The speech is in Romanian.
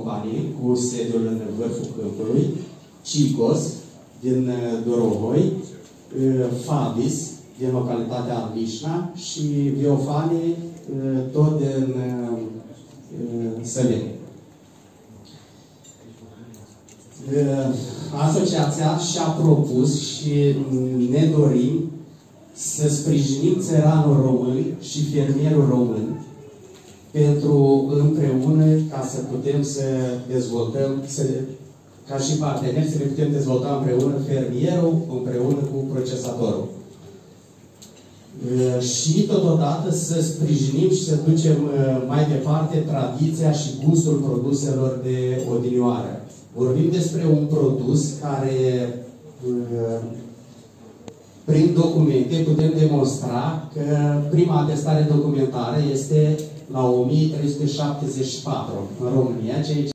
Company, cu sediul în vârful câmpului, Cicos, din Dorohoi, Fabis, din localitatea Vișna și Viofani, tot din Săleni. Asociația și-a propus și ne dorim să sprijinim țăranul român și fermierul român pentru împreună ca să putem să dezvoltăm, ca și parteneri, să ne putem dezvolta împreună fermierul, împreună cu procesatorul. Și totodată să sprijinim și să ducem mai departe tradiția și gustul produselor de odinioară. Vorbim despre un produs care, prin documente, putem demonstra că prima atestare documentară este la 1374 în România, ceea ce